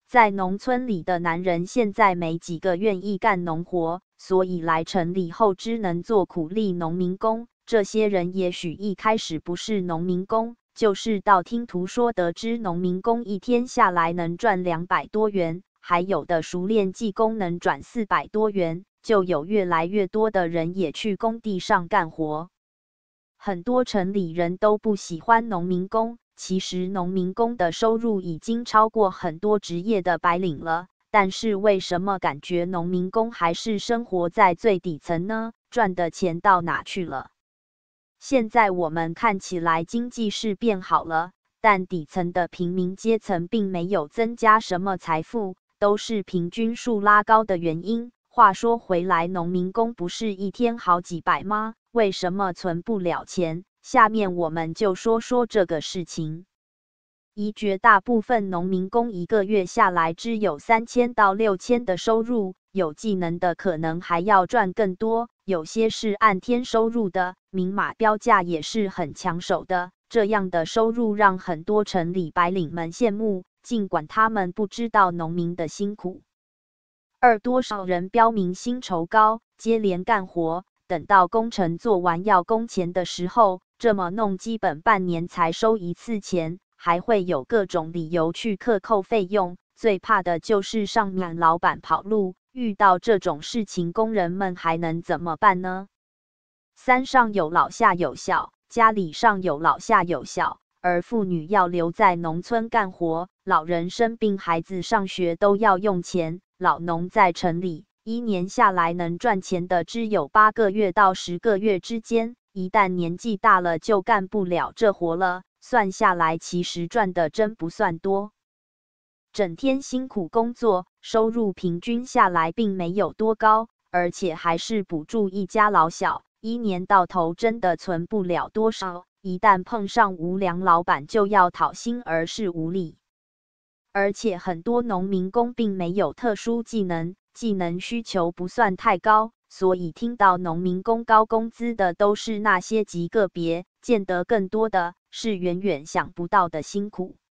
在农村里的男人现在没几个愿意干农活，所以来城里后只能做苦力农民工。这些人也许一开始不是农民工，就是道听途说得知农民工一天下来能赚200多元，还有的熟练技工能赚400多元，就有越来越多的人也去工地上干活。很多城里人都不喜欢农民工，其实农民工的收入已经超过很多职业的白领了，但是为什么感觉农民工还是生活在最底层呢？赚的钱到哪去了？现在我们看起来经济是变好了，但底层的平民阶层并没有增加什么财富，都是平均数拉高的原因。话说回来，农民工不是一天好几百吗？为什么存不了钱？下面我们就说说这个事情。绝大部分农民工一个月下来只有3000到6000的收入，有技能的可能还要赚更多，有些是按天收入的，明码标价也是很抢手的。这样的收入让很多城里白领们羡慕，尽管他们不知道农民的辛苦。多少人标明薪酬高，接连干活，等到工程做完要工钱的时候，这么弄基本半年才收一次钱，还会有各种理由去克扣费用。最怕的就是上面老板跑路，遇到这种事情，工人们还能怎么办呢？山上有老下有小，家里上有老下有小，而妇女要留在农村干活，老人生病，孩子上学都要用钱。老农在城里1年下来能赚钱的只有8个月到10个月之间，一旦年纪大了就干不了这活了，算下来其实赚的真不算多。整天辛苦工作，收入平均下来并没有多高，而且还是补助一家老小，1年到头真的存不了多少，一旦碰上无良老板就要讨薪而是无理。而且很多农民工并没有特殊技能，技能需求不算太高，所以听到农民工高工资的都是那些极个别，见得更多的是远远想不到的辛苦。